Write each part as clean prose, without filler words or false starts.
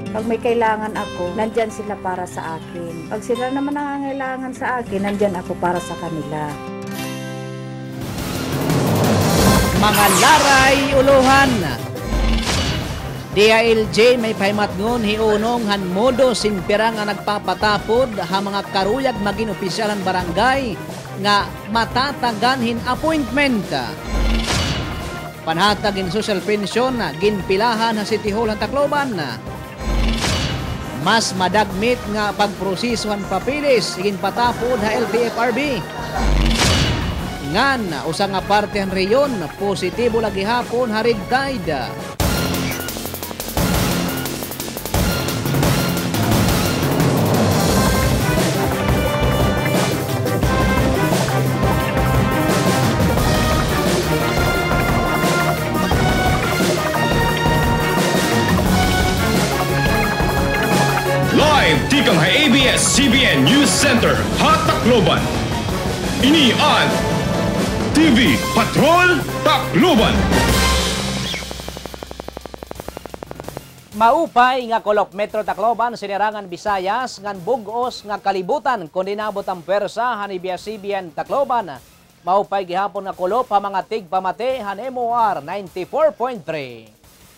Pag may kailangan ako, nandyan sila para sa akin. Pag sila naman nangangailangan sa akin, nandyan ako para sa kanila. Mga laray uluhan. DILG may pahimatngon hiunong han modo sinpira nga nagpapatapod ha mga karuyag maging opisyalan barangay nga matataganhin appointment. Panhatag in social pension ginpilahan ha City Hall ang Tacloban. Mas madagmit nga pagprosesuhan papilis igin patapod ha LTFRB. Ngan usa nga parte han reyon positibo lagi hapon ha red tide. Tikang ABS-CBN News Center, Tacloban. Ini ang TV Patrol Tacloban. Maupay nga Kolok Metro Tacloban sinirangan Visayas ngan bugos nga kalibutan kundi nabot ang pwersa han ABS-CBN Tacloban. Maupay gihapon nga kolop ha mga tigpamate han MOR 94.3.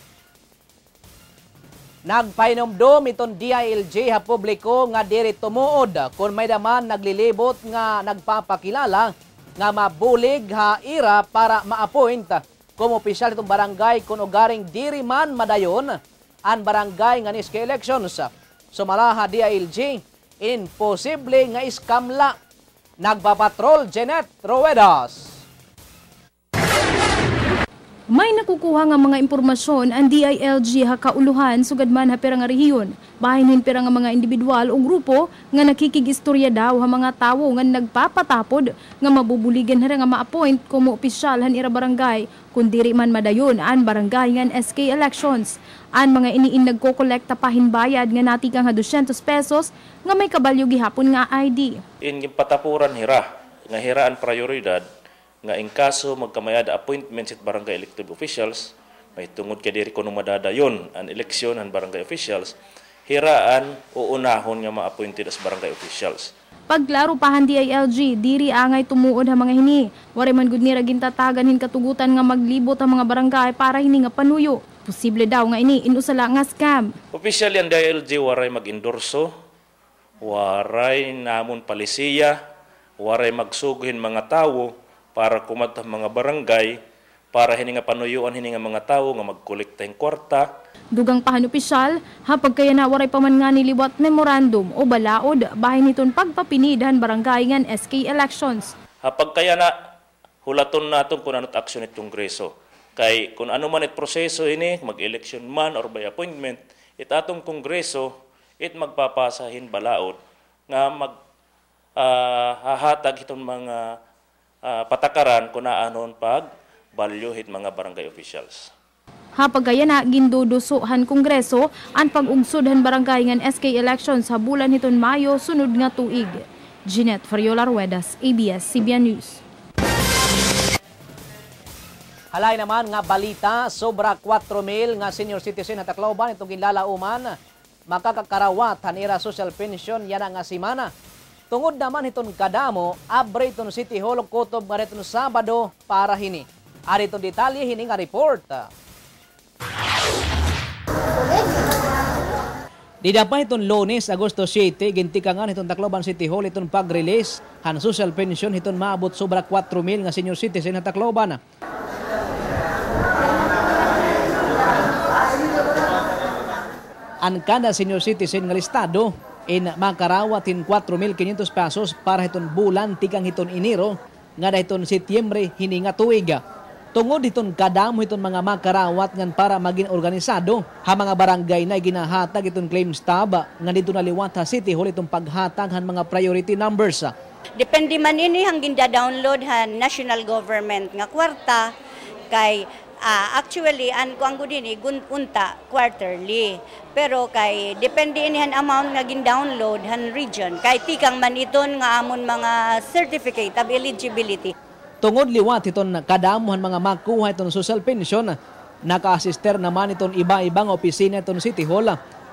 Nagpainomdom iton DILG ha publiko nga diri tumuod kung may daman naglilibot nga nagpapakilala nga mabulig ha ira para ma-appoint kung opisyal itong barangay kung ugaring diri man madayon ang barangay nga niske elections. Sumala ha DILG, imposible nga iskamla. Nagpapatrol Janet Roedas. May nakukuha nga mga impormasyon ang DILG ha kauluhan sugad man ha pera nga rehiyon. Bahin pera nga mga individual o grupo nga nakikigistorya daw ha mga tawo nga nagpapatapod nga mabubuligan ha nga ma-appoint como opisyal han ira barangay kun diri man madayon an barangay nga SK elections. An mga iniin nagkokolekta pahinbayad nga natikang ha 200 pesos nga may kabalyo gihapon nga ID. In patapuran hira nga hiraan prioridad nga in kaso magkamayada appointment sa barangay elected officials, may tungod kay diri kuno madadayon ang eleksyon ng barangay officials, hiraan o unahon nga ma-appointed as barangay officials. Pagklaro pahan DILG, diri angay tumuod ha mga hini. Wari man gud ni ragin tatagan hin katugutan nga maglibot ang mga barangay para hini nga panuyo. Posible daw nga ini inusala nga scam. Officially ang DILG waray mag-endorso, waray namon palisiya, waray magsuguhin mga tawo para kumadta mga barangay, para hininga panuyuan hininga mga tao nga magkolekta ng kwarta. Dugang pahan opisyal, hapag kaya na waray paman nga niliwat memorandum o balaod bahin niton pagpapinidahan barangay ngan SK elections. Hapag kaya na hulaton naton kung ano't aksyon it Kongreso. Kay kung ano man it proseso ini, mag-election man or by appointment, it atong Kongreso, it magpapasahin balaod nga hahatag itong mga patakaran kung naanon pag balyuhit mga barangay officials. Hapag kaya na gindudusuhan Kongreso ang pag-ugsudhan barangay ngan SK elections sa bulan niton Mayo sunod nga tuig. Jeanette Fariola Ruedas, ABS-CBN News. Halay naman nga balita, sobra 4,000 nga senior citizen na Tacloban itong ginlalauman makakakarawat hanira social pension yana nga simana. Tungod naman iton kadamo, abre iton City Hall o kutob nga iton Sabado para hini. Ari iton detalye hini nga report. Didapay iton Lunes, Agosto 7, gintikangan iton Tacloban City Hall iton pag-release han social pension iton maabot sobra 4,000 nga senior citizen na Tacloban. Ang kada senior citizen nga listado in makarawatin 4,500 pesos para iton bulan tigang iton Enero nga dahiton Setyembre hini nga tuig. Tungod iton kadamo iton mga makarawat ngan para maging organisado ha mga barangay na ginahatag iton claim stub nga dito naliwat ha City Hall itong paghatag han mga priority numbers. Depende man ini hanggang da-download han national government nga kwarta kay actually ang kuanggo dinhi gunpunta quarterly. Pero kay depende inihan amount nga gin-download han region kay tikang man iton nga amon mga certificate of eligibility. Tungod liwat iton kadamuhan mga makuha iton social pension, naka-assister naman iton iba-ibang opisina iton City Hall.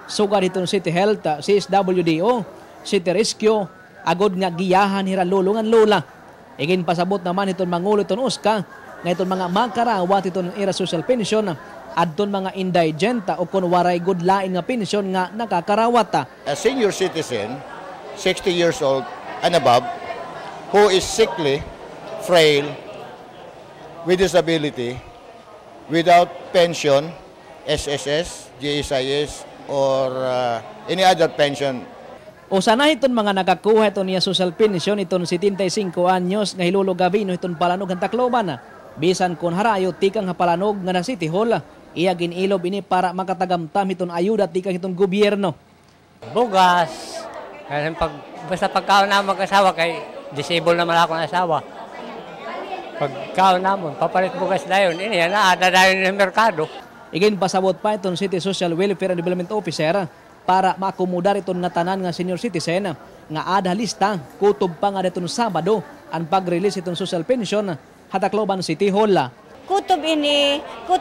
sugad itong City Health, CSWDO, City Rescue, agod nga giyahan hira lulungan lola. Igin pasabot naman itong mangulo itong uska, nga itong mga makarawat itong era social pension, adton mga indigent o kung waray good lain nga pension nga nakakarawat. A senior citizen, 60 years old and above, who is sickly, frail, with disability, without pension, SSS, GSIS, or any other pension. O sana iton mga nakakuha ito niya social pension iton 75 anyos nga hilulog gabino iton palanog ang Tacloban. Bisan kun harayo tikang palanog nga na City Hall, iya ginilob ini para makatagamtam iton ayuda tikang iton gobyerno. Bugas. Kasi basta pagkaon na mag-asawa kay disable naman ako ng asawa. Pagkaon namon, papalit bugas dayon. Ini na dayon ng merkado. Igin pasabot pa itong City Social Welfare and Development Officer para maakomodar iton nga tanan nga senior citizen nga ada lista kutob pa nga ditong Sabado ang pag-release itong social pension Tacloban City Hall. Kutob ini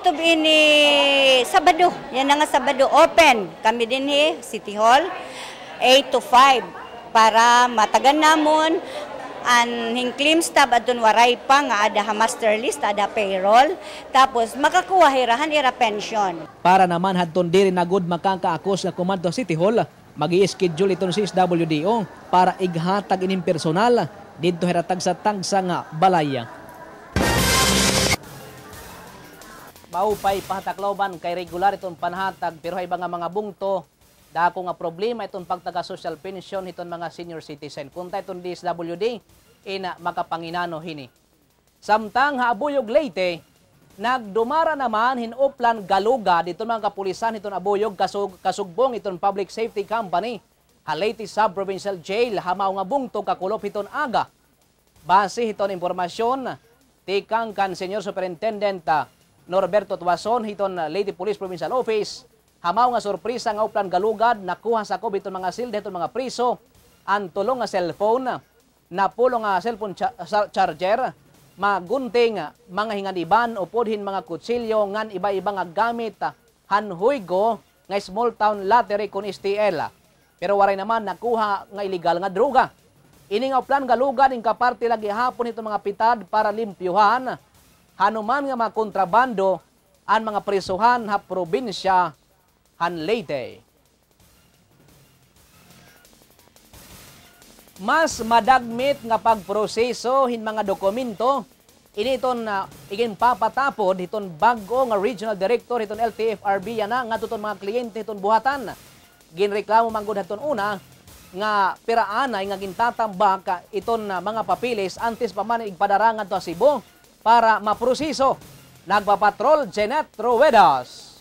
Sabado. Yan na nga Sabado open. Kami din City Hall 8 to 5 para matagan namon an hing claim stub adun waray pa nga ada ha master list, ada payroll, tapos makakuha hirahan ira pension. Para naman hadton diri na good makakaakos nga komando City Hall, magi-schedule itong CSWDO para ighatag ining personal didto hiratag sa tagsa nga balaya. Maupay pahatacloban kay regular itong panhatag pero hay mga bungto dako nga problema itong pagtaga social pension iton mga senior citizen. Kunta itong DSWD, ina makapanginano hini. Samtang haabuyog Leyte, nagdumara naman hinuplan galuga dito mga kapulisan iton abuyog kasugbong iton public safety company. Leyte Sub-Provincial Jail, hamaw nga bungto kakulop iton aga. Base iton impormasyon, tikang kan Senior Superintendent Norberto Tuason iton Leyte Police Provincial Office, hamaw nga sorpresa nga uplan galugad, nakuha sa kob itong mga silde, itong mga priso, ang tulong nga cellphone, napulong nga cellphone charger, magunting, mga hinganiban, upodhin mga kutsilyo, ngan iba-iba nga gamit, hanhuigo, nga small town lottery kun STL. Pero waray naman nakuha nga illegal nga droga. Ini nga uplan galugad, in kaparte lagi hapon itong mga pitad para limpyuhan, hanuman nga mga kontrabando, ang mga prisuhan ha probinsya, Leyte. Mas madagmit nga pagproseso hin mga dokumento ini iton igin papatapod iton bago nga regional director iton LTFRB yana nga tuton mga kliyente iton buhatan. Ginreklamo manggod haton una nga piraanay nga gintatambak iton mga papilis antes pa man igpadarangan to Cebu para maproseso. Nagpapatrol Janet Ruedas.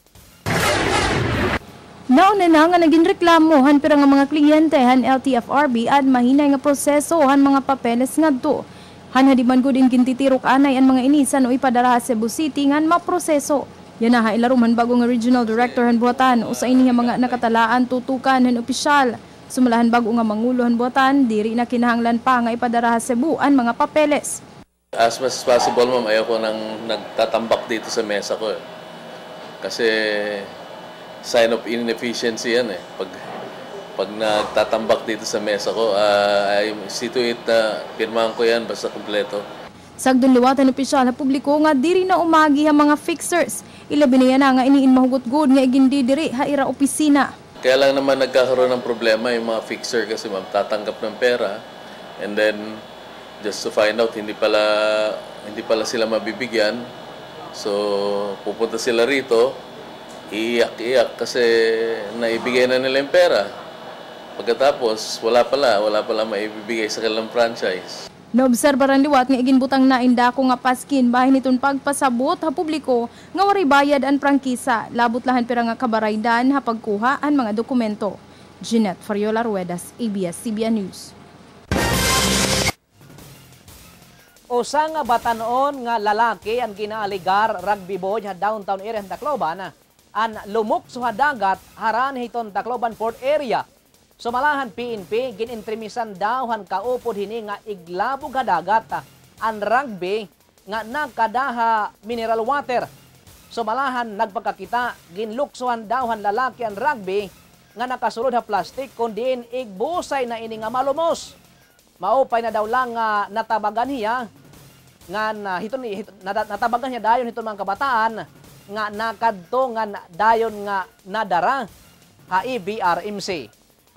Nauna na nga naging reklamohan pero nga mga kliyente han LTFRB at mahinay nga proseso han mga papeles ngadto. Han hadiman gud in kintitirok anay ang mga inisan o ipadara sa Cebu City ngan maproseso. Yan na ilaruman bago nga regional director han buhatan o sa iniha mga nakatalaan tutukan han opisyal. Sumalahan bago nga mangulo han buhatan diri na kinahanglan pa nga ipadara sa Cebu ang mga papeles. As much as possible, ma'am, ayoko nang nagtatambak dito sa mesa ko. Kasi sign of inefficiency yan eh. Pag nagtatambak dito sa mesa ko, I see to it na pirmahan ko yan basta kompleto. Sagdon liwatan opisyal na publiko nga diri na umagi ang mga fixers. Ilabi na yan nga iniin mahugod-good nga igindi diri haira opisina. Kaya lang naman nagkakaroon ng problema yung mga fixer kasi ma'am, tatanggap ng pera and then just to find out hindi pala sila mabibigyan. So pupunta sila rito, iiyak kasi naibigay na nila yung pera. Pagkatapos wala pala maibibigay sa kanilang franchise. Naobserbaran liwat nga iginbutang na indako nga paskin bahin iton pagpasabot ha publiko nga waray bayad ang prangkisa, labot lahan pera nga kabaraydan ha pagkuha ang mga dokumento. Jeanette Fariola Ruedas, ABS-CBN News. Usa nga batanon nga lalaki ang ginaaligar rugby boy sa downtown area ng Tacloban an lumok sa dagat haran hiton Tacloban Port area. Sumalahan PNP ginintrimisan daw han kaupod hini nga iglabog ha dagat an rugby nga nakadaha mineral water. Sumalahan nagpagkakita ginluksuhan daw han lalaki an rugby nga nakasulod ha plastic kundi igbusay na ini nga malumos. Maupay na daw lang nga natabagan niya nga natabagan niya dayon hiton mga kabataan nga nakadto nga dayon nga nadara ha EBRMC.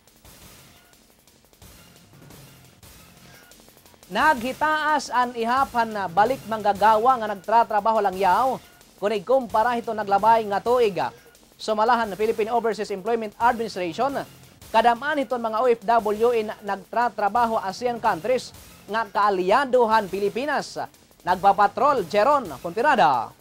Naghitaas an ihapan na balik manggagawa nga nagtratrabaho lang yaw kung ikumpara hito naglabay nga tuig. Sumalahan Philippine Overseas Employment Administration, kadamaan hiton mga OFW in nagtratrabaho ASEAN countries nga kaalyandohan Pilipinas. Nagpapatrol Jeron Contirada.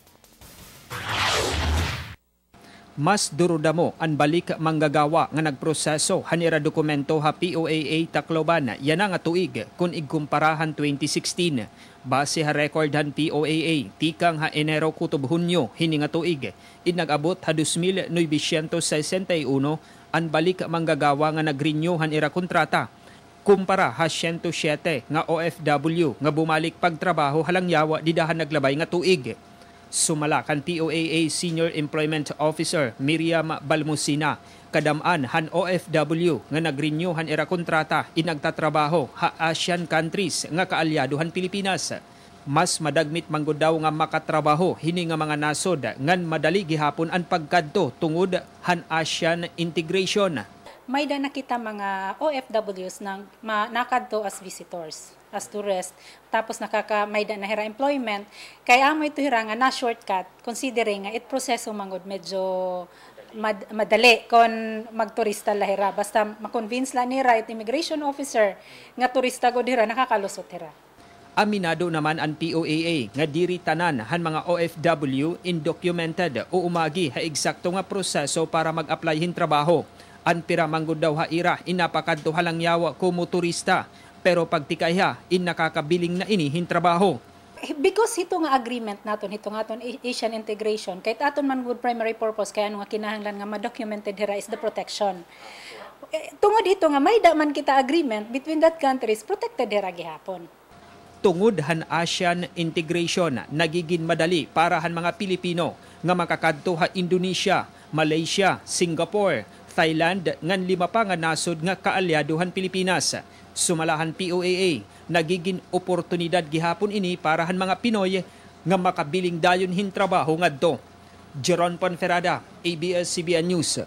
Mas durudamo ang balik manggagawa nga nagproseso hanira dokumento ha POAA Tacloban yan nga tuig kung igumparahan 2016. Base ha record han POAA tikang ha Enero kutob Hunyo hini nga tuig inagabot ha 2,961 ang balik manggagawa nga nagrenew hanira kontrata. Kumpara ha 107 nga OFW nga bumalik pagtrabaho halangyawa didahan naglabay nga tuig. Sumala kan POAA Senior Employment Officer Miriam Balmusina, kadamaan han OFW nga nagrenew han era kontrata inagtatrabaho ha Asian countries nga kaalyado han Pilipinas. Mas madagmit manggod daw nga makatrabaho hini nga mga nasod ngan madali gihapon ang pagkadto tungod han Asian integration. May da nakita mga OFWs nang nakadto as visitors, as tourists, tapos may da nahira employment, kaya amo ito hira nga na shortcut, considering nga it proseso mangod medyo madali kon magturista lahira. Basta makonvince la nira it immigration officer nga turista god hira nakakalusot hira. Aminado naman ang POAA nga diri tanan han mga OFW undocumented o umagi ha eksakto nga proseso para mag-apply hin trabaho. An pira manggod daw ha ira inapakadto halang yawa kumo turista pero pagtikay ha nakakabiling na ini hin trabaho. Because ito nga agreement naton ito nga aton Asian integration kahit aton man good primary purpose kaya ano nga kinahanglan nga ma-documented hira is the protection. Tungod ito nga may da man kita agreement between that countries protected hira gihapon. Tungod han Asian integration nagiging madali para han mga Pilipino nga makakadto ha Indonesia, Malaysia, Singapore, Thailand ngan 5 pa nga nasod nga kaalyaduhan Pilipinas. Sumalahan POAA, nagiging oportunidad gihapon ini para han mga Pinoy nga makabiling dayon hin trabaho ngadto. Jeron Ponferrada, ABS-CBN News.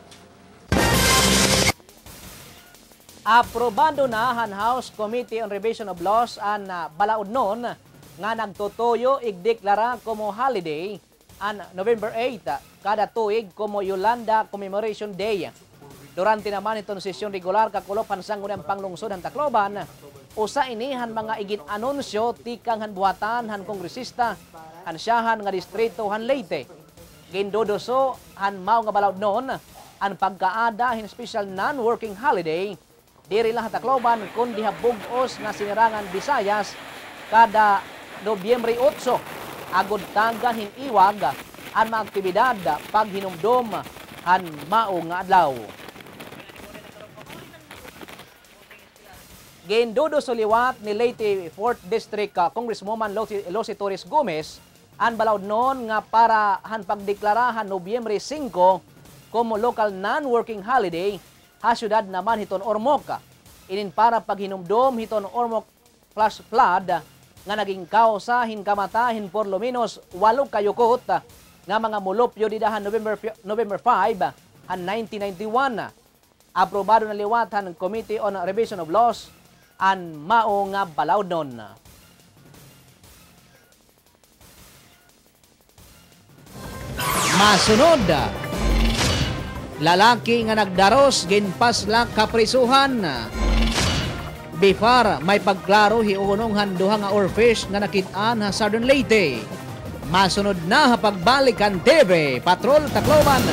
Aprobado na han House Committee on Revision of Laws an balaod nun nga nagtutuyo igdeklara como holiday an November 8 kada tuig como Yolanda Commemoration Day. Durante naman itong sesyon regular kakulop sangguniang panglungsod ng Tacloban, usa inihan mga igin anunsyo tikang han buhatan han kongresista han siyahan nga distrito han Leyte. Gindodoso han mao nga balaod noon ang pagkaada hin special non-working holiday diri lang Tacloban kundi habugos nga sinirangan Visayas kada Nobyembre 8 agud tanggan hin iwag ang mga aktibidad paghinumdom han mao nga adlaw. Gindodo sa liwat ni Leyte 4th District Congresswoman Losie Torres Gomez ang balaod noon nga para han pagdeklarahan Nobyembre 5 como local non-working holiday ha syudad naman hiton Ormoc. Inin para paghinumdom hiton Ormoc flash flood nga naging kausa hin kamatahin por lo menos 8 kayukot nga mga mulupyo didahan November 5 han 1991. Aprobado na liwat han Committee on Revision of Laws an mao nga balaod nun. Masunod, lalaki nga nagdaros ginpaslak kaprisuhan. Before may pagklaro hiunong duha nga orfish nga nakit-an ha Southern Leyte. Masunod na ha pagbalikan TV Patrol Tacloban.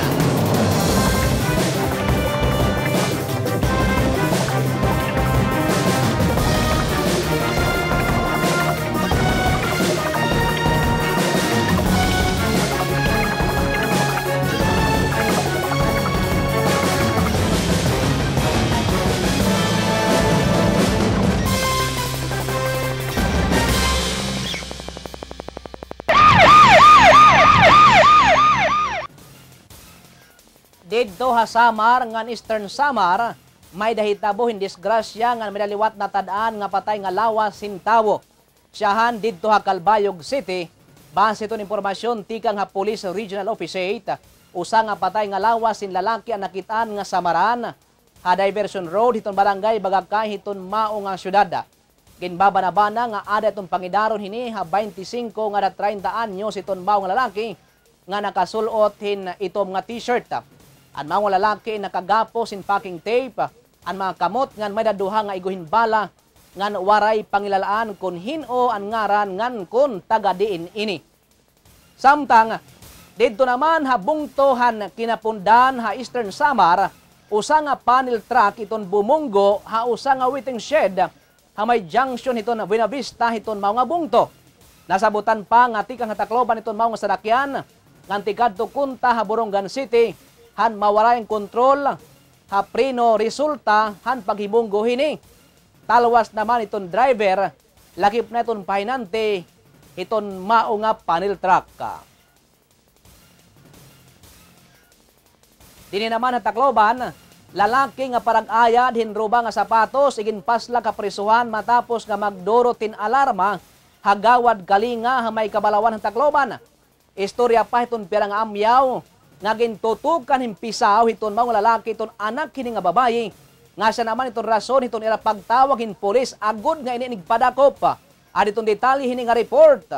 Dito ha Samar ngan Eastern Samar may dahitabo hin disgrasya nga medaliwat na tadaan nga patay nga lawas sintawo. Siyahan dito ha Calbayog City base ton impormasyon tikang ha Police Regional Office 8 usa nga patay nga lawas sin lalaki ang nakitaan nga Samaran ha Diversion Road hiton barangay Bagakay hiton mao nga syudad. Ginbabanabana nga ada itong pangidaron hini ha 25 nga 30 anyos iton mao nga lalaki nga nakasulot hin itom nga t-shirt. Ang mga lalaki nakagapos in packing tape. Ang mga kamot ngan may daduha nga iguhin bala ngan waray pangilalaan kun hino ang ngaran ngan kun taga diin ini. Samtang dito naman ha bungtohan kinapundan ha Eastern Samar usa nga panel truck iton bumunggo ha usa nga waiting shed ha may junction hiton Buena Vista hiton mao nga bungto. Nasabutan pa nga tikang Tacloban hiton mao nga sadakyan ngan tikadto kunta ha Borongan City han mawala ang kontrol ha preno resulta han paghibunggo hini. Talwas naman iton driver lakip na iton pahinante iton mao nga panel truck. Dini naman ha Tacloban lalaki nga parag-ayad hinruba nga sapatos igin pasla ka prisuhan matapos nga magduro tin alarma hagawad kalinga ha may kabalawan ng Tacloban. Istorya pa hiton pira nga amyaw nga gintutukan himpisaw hiton mao nga lalaki iton anak kini nga babayi nga siya naman iton rason hiton ira pagtawag hin pulis agud nga ini nigpadakop. Aditong detalye hini nga report.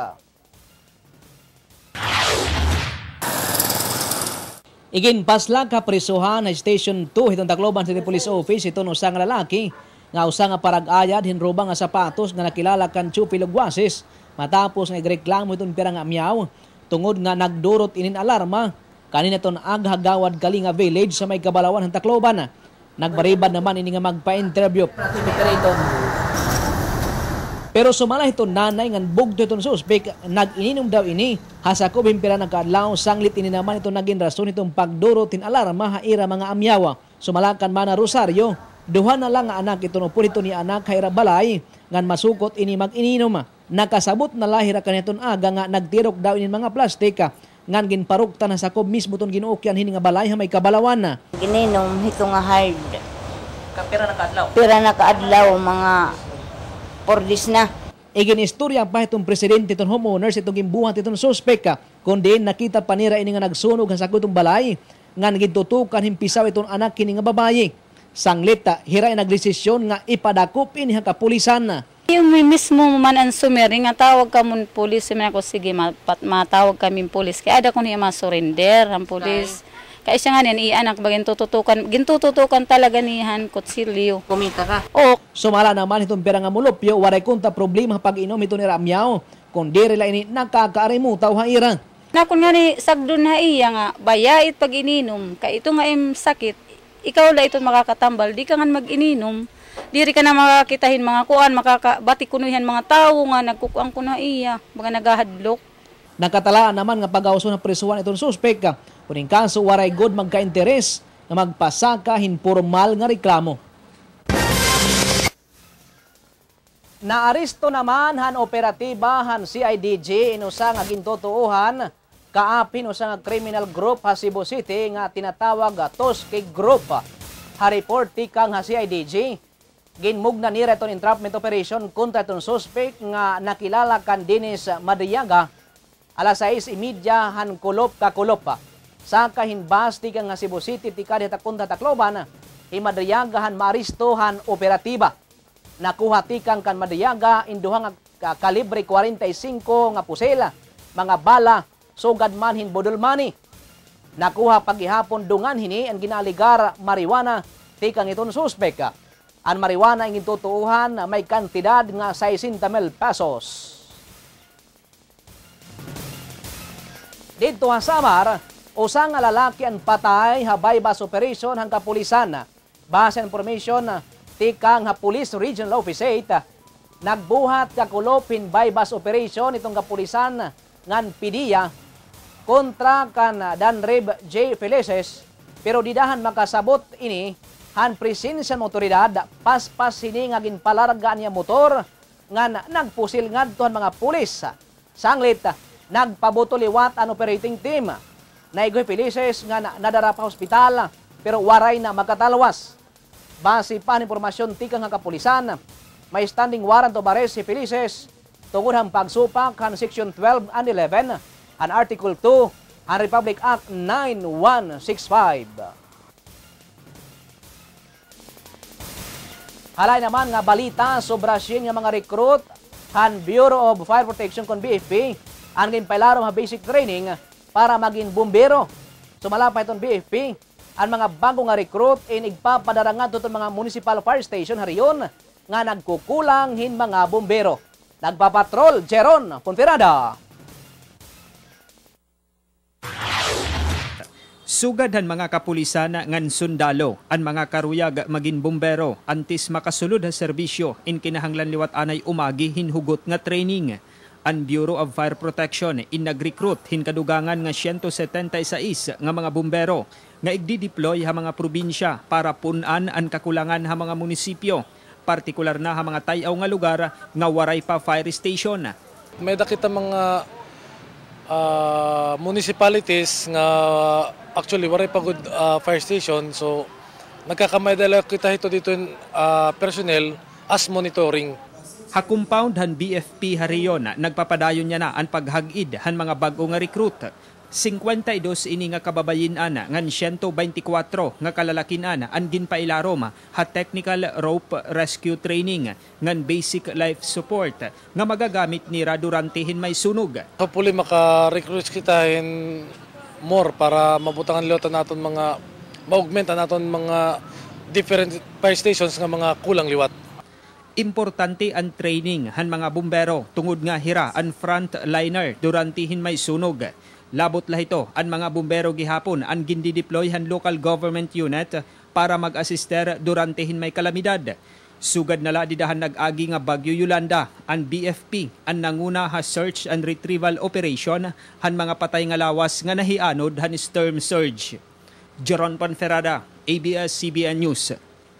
Igin pasla ka prisuhan na Station 2 hitong Tacloban City Police Office iton usa nga lalaki nga usa nga parag-ayad hinruba nga sapatos nga nakilala kan Chupi Lugwases matapos nga igreklamo iton pira nga amyaw tungod nga nagdurot inin alarma kanina ton aghagawad Kalinga Village sa may kabalawan ng Tacloban. Nagbaribad naman ini nga magpa-interview. Pero sumala iton nanay ngan bugto iton suspek nag-ininom daw ini hasakob himpira nagkaadlaw sanglit ini naman ito naging rason itong pagduro tin alarma haira mga amyawa. Sumalakan man na Rosario duha na lang nga anak ito no purito ni anak haira balay ngan masukot ini mag-ininom. Nakasabot na lahira kaniton aga nga nagtirok daw ini mga plastika ngan ginparukta na sakob mismo ton ginuokyan hini nga balay ha may kabalawan na. Gininom hito nga hard. Kapira nakaadlaw. Pira nakaadlaw mga pordis na. Iginistorya pa itong presidente itong homeowners itong gimbuhat itong suspek kundi nakita panira ini nga nagsunog sa sakot itong balay nga nagitutukan himpisaw itong anak kini nga babayi. Sanglita hiray nagdesisyon nga ipadakop ini ha kapulisan. Yung mismo man ang sumeri nga tawag ka mun pulis man ako sige matawag kami pulis kaya ada ko niya ma-surrender ang pulis. Kaya siya nga niyan, anak ba gintututukan talaga niyan, kutsilyo. Kumita ka? O. Sumala naman itong pera nga mulupyo, waray kunta problema pag-inom ito ni Ramyaw, kundi rila ini nakakaarimu tao haira. Nakon nga ni sagdon na iya nga, bayait pag ininom, kaya ito nga im sakit, ikaw la ito makakatambal, di ka nga mag-ininom, diri ka na makakitahin mga kuan, makakabati kunuhan mga tao nga, nagkukuang ko na iya, mga nagahadlok. Nakatalaan naman nga pag-awso ng presuhan itong suspek, kuning kaso waray god magka-interes na magpasaka hinpormal nga reklamo. Naaresto naman han operatiba han CIDG inusa nga gintutuohan kaapin usa nga criminal group ha Cebu City nga tinatawag Toske Group. Ha report tikang ha CIDG ginmugna nira iton entrapment operation kontra iton suspect nga nakilala kan Dennis Madriaga alas 6:30 han kulop ka kulop. Sa kahinbas tikang nga Cebu City tikad hitakunta Tacloban Madriagahan maaristohan operatiba. Nakuha tikang kan Madriaga induha nga kalibre 45 nga pusela, mga bala, sugad man hin bodol money. Nakuha paghihapon dungan hini ang ginaligar marijuana tikang iton suspek. Ang marijuana ang gintutuuhan may kantidad nga 60,000 pesos. Dito ha Samar, usa nga lalaki ang patay ha bypass operation hang kapulisan. Base information tikang ha Police Regional Office 8 nagbuhat ka kulopin bypass operation itong kapulisan ngan pidiya kontra kan Danreb J. Felices pero didahan makasabot ini han presensya ng otoridad paspas hini nga ginpalarga niya motor ngan nagpusil ngadto mga pulis. Sanglit nagpabuto liwat ang operating team. Naigoy Felices nga nadara pa ospital pero waray na magkatalwas. Base pa ang impormasyon tika nga kapulisan, may standing warrant of arrest si Felices tungod ang pagsupak kan Section 12 and 11 and Article 2 ang Republic Act 9165. Halay naman nga balita sobra siya nga mga recruit han Bureau of Fire Protection kon BFP ang ginpailarom nga basic training para maging bumbero. Sumala pa itong BFP ang mga bago nga recruit inigpapadarangan tutong mga municipal fire station hariyon nga nagkukulang hin mga bumbero. Nagpapatrol Jeron Ponferrada. Sugad han mga kapulisan ngan sundalo ang mga karuyag maging bumbero antes makasulod ha serbisyo in kinahanglan liwat anay umagi hinhugot nga training. Ang Bureau of Fire Protection in nag-recruit hin kadugangan nga 176 nga mga bumbero nga igdi-deploy ha mga probinsya para punan ang kakulangan ha mga munisipyo, partikular na ha mga tayaw nga lugar nga waray pa fire station. May dakita mga municipalities nga actually waray pa good fire station, so nagkakamadala kita dito personnel as monitoring. Ha-compound han BFP hariyon nagpapadayon niya na ang paghagid han mga bago nga recruit. 52 ini nga kababayin-an ngan 124 nga kalalakin-an ang ginpailarom ha technical rope rescue training ngan basic life support nga magagamit nira durante hin may sunog. Hopefully maka-recruit kita in more para mabutangan liwatan naton mga ma-augmentan naton mga different fire stations nga mga kulang liwat. Importante ang training han mga bumbero tungod nga hira ang frontliner durante hin may sunog. Labot lah ito ang mga bumbero gihapon ang gindi-deploy han local government unit para mag-assister durante hin may kalamidad. Sugad nala didahan nag-agi nga Bagyo Yolanda ang BFP ang nanguna ha search and retrieval operation han mga patay nga lawas nga nahianod han storm surge. Jeron Ponferrada, ABS-CBN News.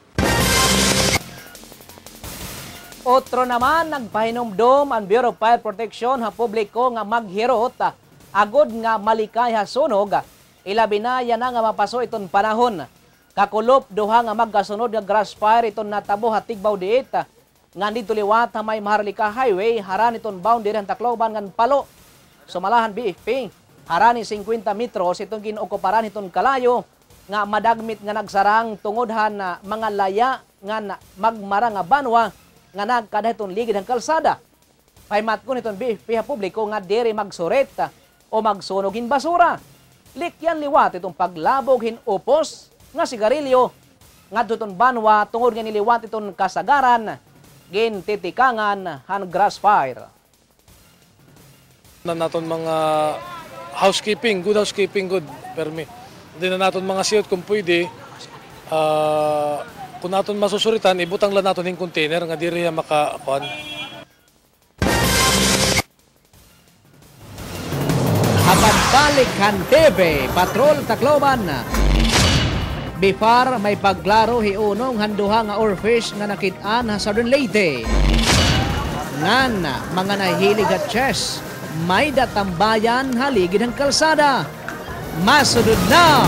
Otro naman nagpahinomdom ang Bureau of Fire Protection ha publiko nga maghirot agod nga malikay ha sunog. Ilabi na yan nga mapaso iton panahon. Kakulop duha nga magkasunod nga grass fire iton natabo ha Tigbaw diit. Nga dito liwat ha may Maharlika Highway haran iton boundary han Tacloban ngan Palo. Sumalahan BFP harani 50 metros itong ginokuparan iton kalayo nga madagmit nga nagsarang tungod han mga laya nga magmara nga banwa nga nagkadahiton ligid ang kalsada. Paymat ko niton BFP ha publiko nga diri magsuret o magsunogin basura. Likyan liwat itong paglabog hin upos nga sigarilyo nga tutong banwa tungod nga niliwat itong kasagaran gin titikangan han grass fire. Na naton mga housekeeping, good permi. Hindi na naton mga siyot kung pwede kung naton masusuritan, ibutang lang naton yung container nga diri makakuan. Habang-balik han TV, Patrol Tacloban. Before may paglaro hiunong handuha nga orfish nga nakitaan ha Southern Leyte. Ngan mga nahilig at chess, may datambayan haligid ang kalsada. Masudod na!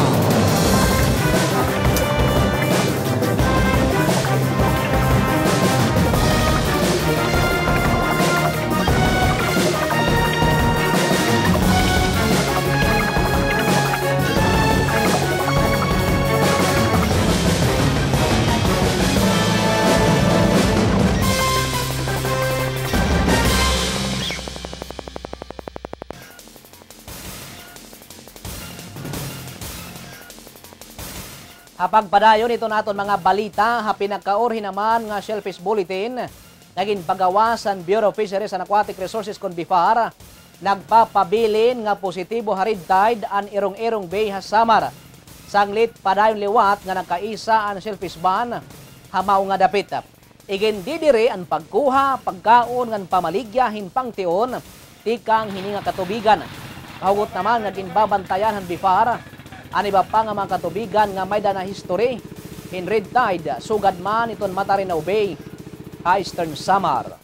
Kapag padayon ito naton mga balita, pinagkaorhi naman nga Shellfish Bulletin, naging pagawasan Bureau of Fisheries and Aquatic Resources kon BIFAR, nagpapabilin nga positibo harid tide an Irong-Irong Bay ha Samar. Sanglit padayon liwat nga nagkaisa ang shellfish ban, hamaw nga dapit. Igen didiri ang pagkuha, pagkaon ngan pamaligya hinpangtion, tikang hininga katubigan. Kahugot naman naging babantayan han BIFAR, ang iba pa nga mga katubigan nga may dana history in red tide, sugad man iton Matarinaw Bay, Eastern Samar.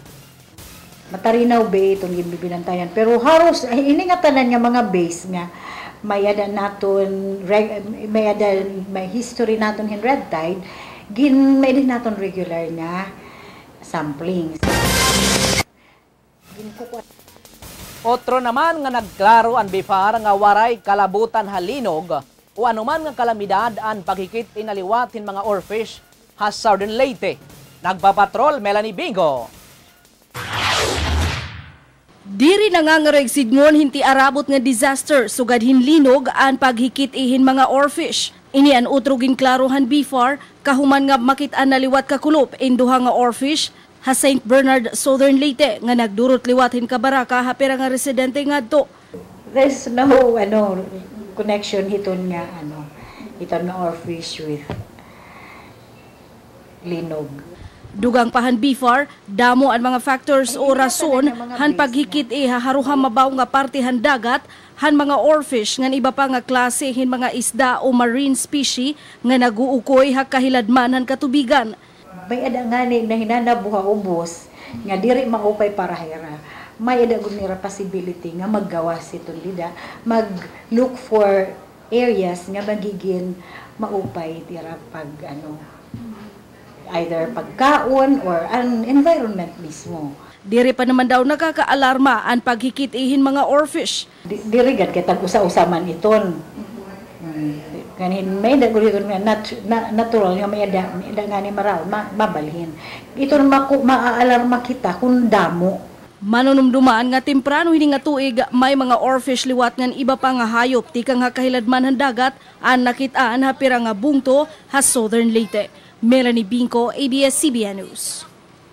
Matarinaw Bay itong ginbibinantayan. Pero haros, iningatanan nga mga base nga may ada naton may history naton in red tide, may din naton regular nga sampling. Otro naman nga nagklaro ang BIFAR nga waray kalabutan halinog o anuman nga kalamidad ang paghikit inaliwatin mga oarfish has Southern Leyte. Nagpapatrol Melanie Bingo. Diri nangangareg sidngon hinti arabot nga disaster sugad hinlinog ang paghikit ihin mga oarfish. Ini an utrogin klarohan BIFAR kahuman nga makit-an naliwat kakulop induha nga oarfish ha St. Bernard, Southern Leyte nga nagdurot liwatin ka baraka hapira nga residente ngadto. There's no connection hiton nga oarfish with linog. Dugang pahan BIFAR, damo ang mga factors o rason han paghikit haruhang mabaw nga partihan dagat han mga oarfish ngan iba pa nga klase hin mga isda o marine species nga naguukoy ha kahiladman han katubigan. May ada nga ni na hinanabuha ubos nga diri maupay para hira. May ada gunira possibility nga maggawas itong lida, mag-look for areas nga magiging maupay dira pag either pagkaon or an environment mismo. Diri pa naman daw nakakaalarma ang paghikit ihin mga oarfish. Diri gad kay tag-usa-usaman iton. Kanin may dagulito nga natural nga may ada nga ni maral mabalhin. Ito maaalarma kita kung damo. Manunumdumaan nga temprano hini nga tuig may mga oarfish liwat ngan iba pa nga hayop tikang nga kahiladman han dagat an nakit-an hapira nga bungto ha Southern Leyte. Melanie Bingo, ABS-CBN News.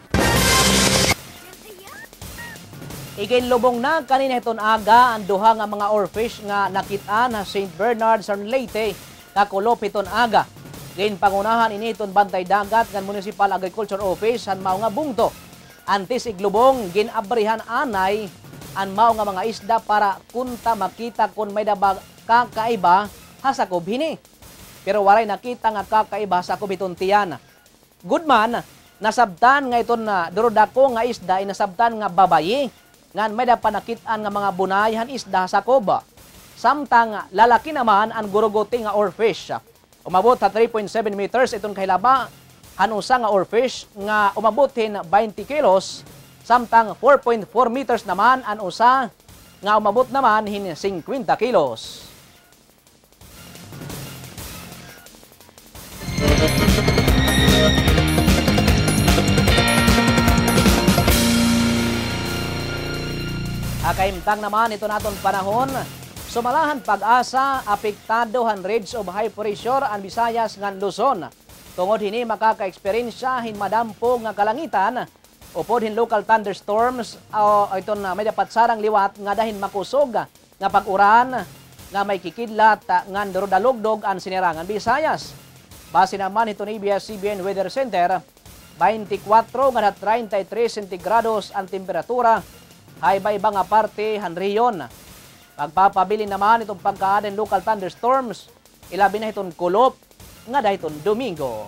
Iginlubong na kanina iton aga ang duha nga mga oarfish nga nakit-an ha St. Bernard, Southern Leyte kakulop iton aga. Gain pangunahan ini iton bantay dagat ng Municipal Agriculture Office han mao nga bungto. Antes iglubong ginabrihan anay ang mao nga mga isda para kunta makita kung may dabag kakaiba ha sakob hini. Pero waray nakita nga kakaiba sa kubiton tiyan. Good man, nasabtan nga iton na durodako nga isda inasabtan nga babayi ngan may da panakitaan nga mga bunayhan isda sa koba. Samtang lalaki naman ang gurugote nga oarfish. Umabot sa 3.7 meters itong kahilaba hanusa nga oarfish nga umabotin 20 kilos. Samtang 4.4 meters naman ang usa nga umabot naman hin 50 kilos. Akaimtang naman ito naton panahon. Sumalahan pag-asa, apektado han ridge of high pressure ang Visayas ngan Luzon. Tungod hini makaka-eksperyensya hin madampo nga kalangitan, upod hin local thunderstorms o ito na may dapat sarang liwat nga dahin makusog nga pag-uran nga may kikidlat ngan durudalugdog ang sinirangan Visayas. Base naman ito ni ABS-CBN Weather Center, 24 nga 33 centigrados ang temperatura ay iba-iba nga parte han riyon. Pagpapabilin naman itong pagkaaden local thunderstorms, ilabi na itong kulop nga dahitong Domingo.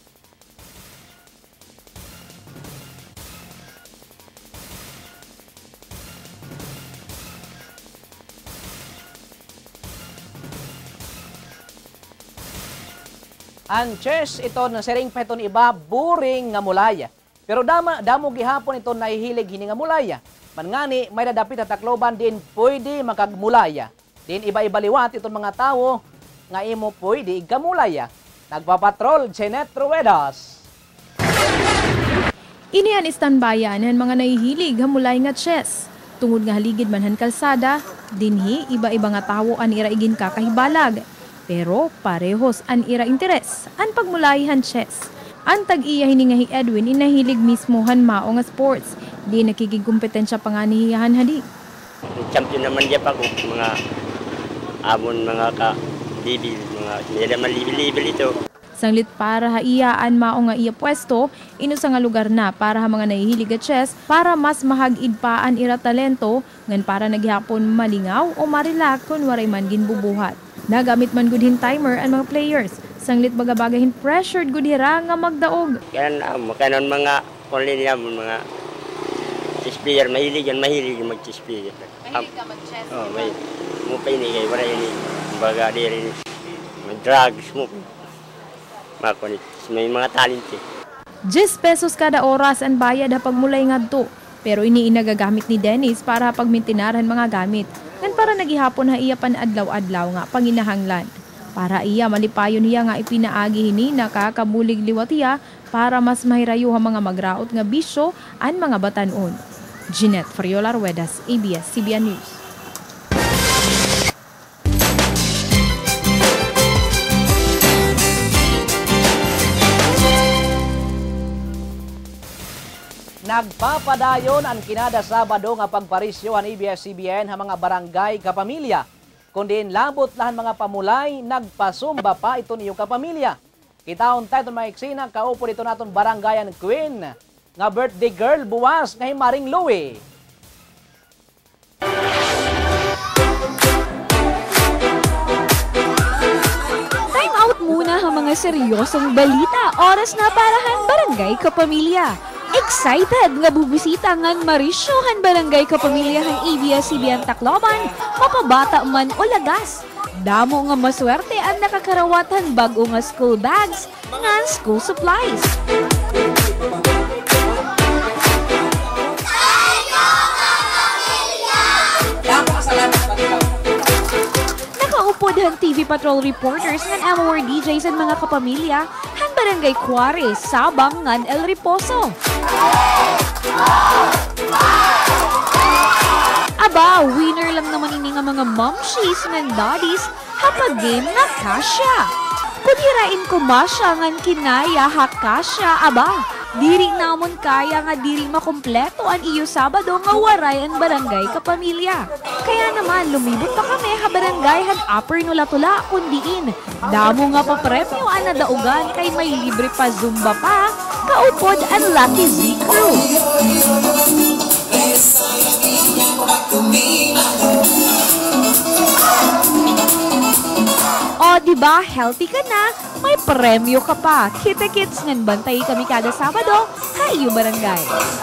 Ang chess ito na sering pa itong iba buring nga mulaya. Pero damo gihapon ito nahihilig hini nga mulaya. Mangani may dadapit at Tacloban din pwede makagmulaya. Din iba-iba liwat itong mga tao nga imo pwede igamulaya. Nagpapatrol Jeanette Ruedas. Ini an standbyan han mga nahihilig hamulay nga chess. Tungod nga haligid man han kalsada, dinhi iba-iba nga tawo an ira igin kakahibalag. Pero parehos an ira interes an pagmulay han chess. Ang tag-iya hini nga hi Edwin inahilig mismo han mao nga sports. Di nakikigumpetensya pa nga nihiyahan hadi. Champion naman diya pa ko mga amon mga ka-libil, mga nila man libil ito. Sanglit para haiyaan mao nga iya pwesto, inusa nga lugar na para ha mga nahihilig at chess para mas mahagid pa an ira talento ngan para naghihapon malingaw o marilak kun waray man ginbubuhat. Nagamit man gudhin timer ang mga players. Sanglit bagabagahin pressured gudhira nga magdaog. Kanon mga only niya mga chess player, mahilig yan mag-chess player. Mahilig ka mag-chess? Oo, mahilig. mo pa ini kay wala ini baga diri drugs mo makunit may mga talent 10 pesos kada oras ang bayad ha pagmulay ngadto. Pero ini inagagamit ni Dennis para pagmintinaran mga gamit. Ngan para nagihapon ha iya pan adlaw-adlaw nga panginahanglan. Para iya malipayon niya nga ipinaagi hini nakakabulig liwat iya para mas mahirayo ha mga magraot nga bisyo an mga batanon. Jeanette Friola Ruedas, ABS-CBN News. Nagpapadayon ang kinada Sabado nga pagparisyo ang ABS-CBN ha mga barangay kapamilya. Kundi labot lahan mga pamulay, nagpasumba pa ito niyo kapamilya. Kitaon tayo maiksina, kaupo dito naton barangayan Queen, nga birthday girl buwas nga Maring Louie. Time out muna ang mga seryosong balita. Oras na parahan barangay kapamilya. Excited nga bubisita ngan Marisyohan Barangay Kapamilyahan ABS-CBN Tacloban, mapabata man o lagas. Damo nga maswerte ang nakakarawatan bago nga school bags ngan school supplies. Nakaupod ang TV Patrol reporters ngan MOR DJs ang mga kapamilya han Barangay Juarez, Sabang ngan El Reposo. Aba, winner lang naman ini nga mga momshies ngan daddies hapag game na kasya. Kung hirain ko masya ngan kinaya ha kasya, aba, diri namon kaya nga diri makumpleto ang iyo Sabado nga waray ang barangay kapamilya. Kaya naman lumibot pa kami ha barangay han upper nula-tula kundiin. Damo nga pa premyo ang nadaugan kay may libre pa zumba pa, kaupod ang Lucky Z Crew. O diba, healthy ka na, may premyo ka pa. Kita-kits ngan bantay kami kada Sabado, kayo barangay.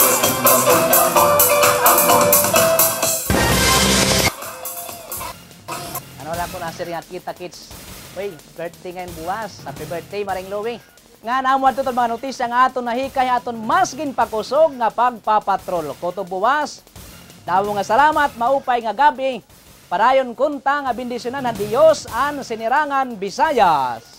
Ano lang po nasir nga kita-kits. Uy, birthday ngayon buwas. Happy birthday, Maring Louie. Nga namuan ito mga notisya nga aton nahikay aton mas ginpakusog nga pagpapatrol. Koto buwas, daw nga salamat, maupay nga gabi. Parayon kunta nga bendisyonan ng Diyos an sinirangan Visayas.